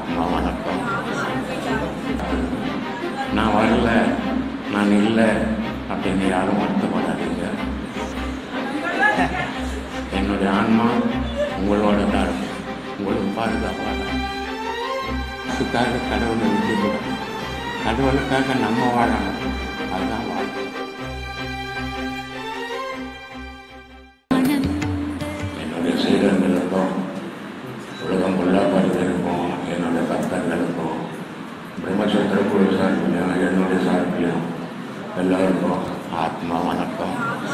ஆத்மா வணக்கம். நான் வரல, நான் இல்லை அப்படின்னு யாரும் வருத்தப்படாதீங்க. என்னுடைய ஆன்மா உங்களோட தான் இருக்கும், உங்களுக்கு பாதுகாப்பாக. அதுக்காக கடவுளை விட்டுக்கூடாது, கடவுளுக்காக நம்ம வாழணும், அதுதான் வாழ்க்கை. என்னுடைய சீடர்களுக்கும் உலகம் ஃபுல்லாக வருவதற்கும் என்னுடைய பக்தர்களுக்கும் பிரம்மசூத்திர குழு சார்பிலையும் என்னுடைய சார்பிலையும் எல்லோருக்கும் ஆத்மா வணக்கம்.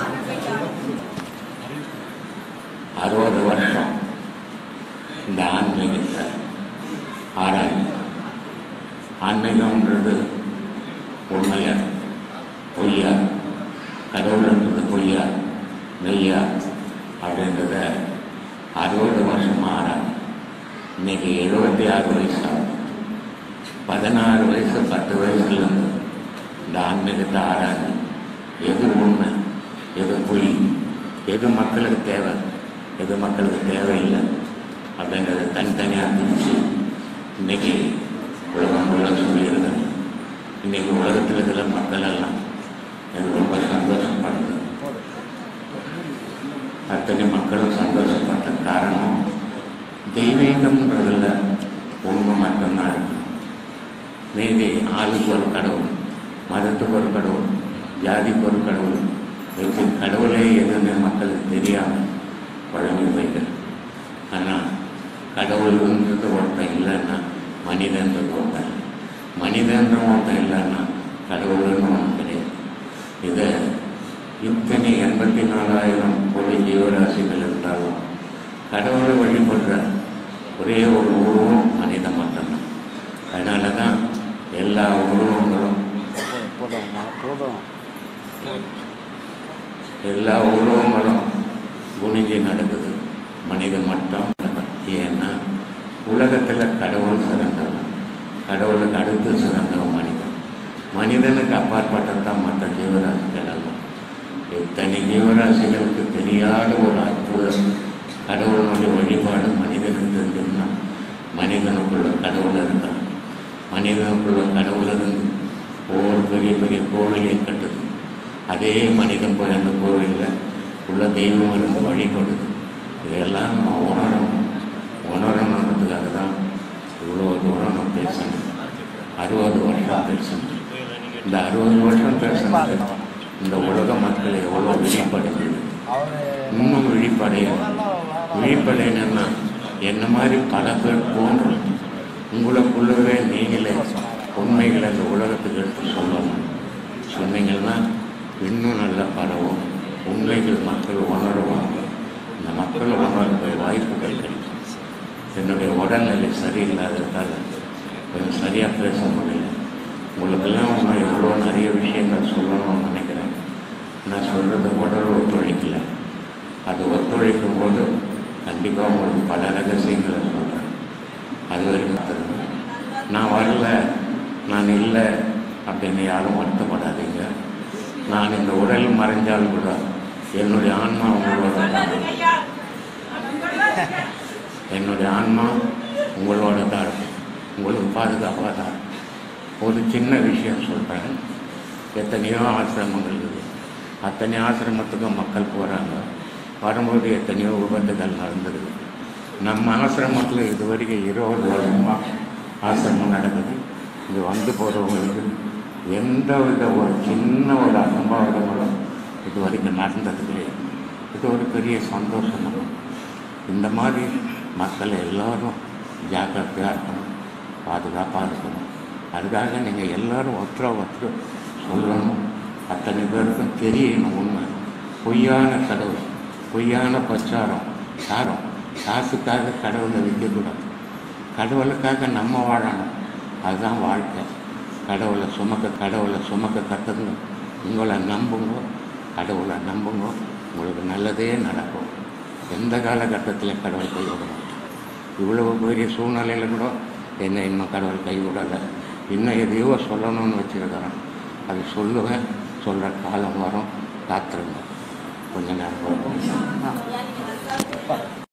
60 வருஷம் இந்த ஆன்மீகத்தை ஆராய்ச்சி. ஆன்மீகம்ன்றது உண்மையா பொய்யா, கடவுள்ன்றது பொய்யா மெய்யா அப்படின்றத 60 வருஷம் ஆராய்ச்சி. இன்னைக்கு 76 வயசு ஆகும். 16 வயசு 10 வயசுலேருந்து இந்த ஆன்மீகத்தை ஆராய்ச்சி. எது உண்மை, எது பொய், எது மக்களுக்கு தேவை, எது மக்களுக்கு தேவையில்லை அப்படின்றத தனித்தனியாக பிரித்து இன்னைக்கு உலகம் உள்ள சொல்லியிருந்தேன். இன்னைக்கு உலகத்தில் இருக்கிற மக்கள் எல்லாம் எனக்கு ரொம்ப சந்தோஷப்படுது. அத்தனை மக்களும் சந்தோஷப்பட்ட காரணம் தெய்வீகம்ன்றதில் உண்மை மட்டும்தான் இருக்கு. மீதி ஆளுக்கு ஒரு கடவுள், மதத்துக்கு ஒரு கடவுள், ஜாதிக்கு ஒரு கடவுள், கடவுளே எதுன்னு மக்களுக்கு தெரியாமல் குழம்பு வைக்கிறது. ஆனால் கடவுள்ன்றது ஒருத்தன் இல்லைன்னா மனிதன்றது ஒருத்தன், மனிதன்ற ஒருத்தன் இல்லைன்னா கடவுள்னு ஒன்று கிடையாது. இதை இத்தனை 84,000 கோடி ஜீவராசிகள் இருந்தாலும் கடவுளை வழிபடுற ஒரே ஒரு உருவம் மனிதன் மட்டும்தான். அதனால தான் எல்லா உருவங்களும் குனிஞ்சு நடக்குது, மனிதன் மட்டும். ஏன்னா உலகத்தில் கடவுள் சிறந்தவன், கடவுளுக்கு அடுத்து சிறந்தவன் மனிதன். மனிதனுக்கு அப்பாற்பட்டதான் மற்ற ஜீவராசிகள் எல்லாம். இத்தனை ஜீவராசிகளுக்கு தெரியாத ஒரு அற்புதம் கடவுளுடைய வழிபாடு மனிதனுக்கு தெரிஞ்சுன்னா மனிதனுக்குள்ள கடவுள் இருந்தான். மனிதனுக்குள்ள கடவுள் இருந்து ஒவ்வொரு பெரிய பெரிய கோவிலையும் கட்டுது. அதே மனிதன் போய் அந்த கோவிலில் உள்ள தெய்வம் இருந்து வழிபடுது. இதையெல்லாம் நம்ம உணரணுன்றதுக்காக தான் இவ்வளோ தூரம் நான் பேசணும். 60 வருஷம் பேசணும். இந்த 60 வருஷம் பேசுனது இந்த உலக மக்கள் எவ்வளோ விழிப்படைஞ்சது, இன்னும் விழிப்படையணும்னா என்ன மாதிரி பல பேர் தோன்றும். உங்களுக்குள்ளவே நீங்களே உண்மைகளை இந்த உலகத்துக்கு எடுத்து சொல்லணும். சொன்னீங்கன்னா இன்னும் நல்லா பரவும், உண்மைகள் மக்கள் உணருவாங்க. இந்த மக்கள் உணர்வு வாய்ப்புகள் கிடைக்கும். என்னுடைய உடல்நிலை சரியில்லாததால் கொஞ்சம் சரியாக பேச முடியல. உங்களுக்கெல்லாம் இன்னும் எவ்வளோ நிறைய விஷயங்கள் சொல்லணும்னு நினைக்கிறேன். நான் சொல்கிறது உடல் ஒத்துழைக்கலை. அது ஒத்துழைக்கும் போது கண்டிப்பாக உங்களுக்கு பல ரகசியங்களை சொல்கிறேன். அது வரைக்கும் தருங்க. நான் வரல, நான் இல்லை அப்படின்னு யாரும் வருத்தப்படாதீங்க. நான் இந்த உடல் மறைஞ்சால் கூட என்னுடைய ஆன்மா உங்களோட தான், என்னுடைய ஆன்மா உங்களோட தான் இருக்கும், உங்களுக்கு பாதுகாப்பாக தான். ஒரு சின்ன விஷயம் சொல்கிறேன். எத்தனையோ ஆசிரமங்கள் இருக்குது. அத்தனை ஆசிரமத்துக்கும் மக்கள் போகிறாங்க. வரும்போது எத்தனையோ விபத்துகள் நடந்துடுது. நம்ம ஆசிரமத்தில் இது வரைக்கும் 20 வருஷமாக ஆசிரமம் நடக்குது. இது வந்து போகிறவங்களுக்கு எந்த வித ஒரு சின்ன ஒரு அசம்பாவிதங்களும் இது வரைக்கும் நடந்தது. இது ஒரு பெரிய சந்தோஷம். இந்த மாதிரி மக்கள் எல்லோரும் ஜாக்கிரதையாக இருக்கணும், பாதுகாப்பாக இருக்கணும். அதுக்காக நீங்கள் எல்லோரும் ஒருத்தர் சொல்லணும். அத்தனை பேருக்கும் தெரியணும் உண்மை. பொய்யான கடவுள், பொய்யான பிரச்சாரம், காசுக்காக கடவுளை விற்கக்கூடாது. கடவுளுக்காக நம்ம வாழணும், அதுதான் வாழ்க்கை. கடவுளை சுமக்க கற்றுங்க. உங்களை நம்புங்க, கடவுளை நம்புங்க, உங்களுக்கு நல்லதே நடக்கும். எந்த காலகட்டத்தில் கடவுள் கைவிட மாட்டோம். இவ்வளவு பெரிய சூழ்நிலையில் கூட என்னை இன்னும் கடவுள் கைவிடலை. இன்னும் எதையோ சொல்லணும்னு வச்சுருக்கிறேன். அது சொல்லுவேன், சொல்கிற காலம் வரும், காத்துருங்க. கொஞ்ச நேரம்